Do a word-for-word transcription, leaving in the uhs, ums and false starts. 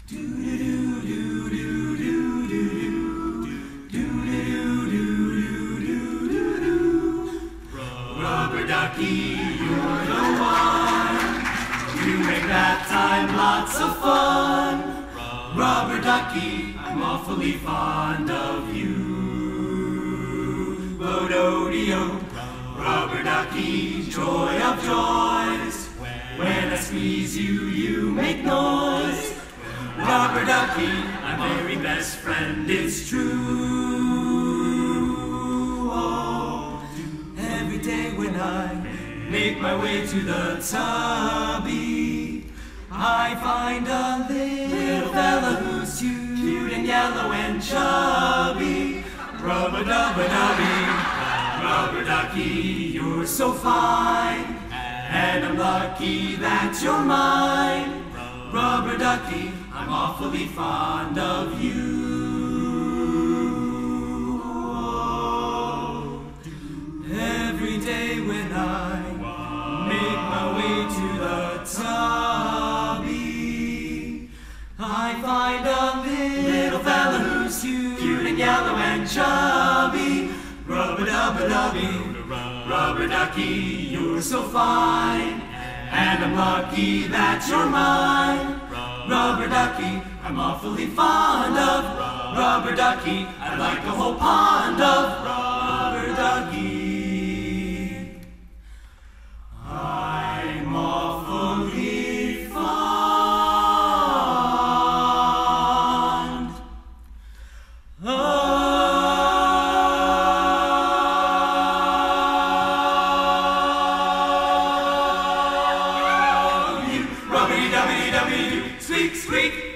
Rubber ducky, you're the one. You make that time lots of fun. Rubber ducky, I'm awfully fond of you. Bo-do-de-o, rubber ducky, joy of joys. When I squeeze you, you make noise. Rubber ducky, my very best friend, it's true. Oh, every day when I make my way to the tubby, I find a little fella who's cute and yellow and chubby. Rubber dubber dubby, rubber ducky, you're so fine, and I'm lucky that you're mine. Rubber ducky, I'm awfully fond of you. Oh, every day when I make my way to the tubby, I find a little fella who's cute and yellow and chubby. Rubber dubber dubby, rubber ducky, you're so fine, and I'm lucky that you're mine. Rubber ducky, I'm awfully fond of. Rubber ducky, I'd like a whole pond of. Rubber ducky, I'm awfully fond of. Squeak, squeak.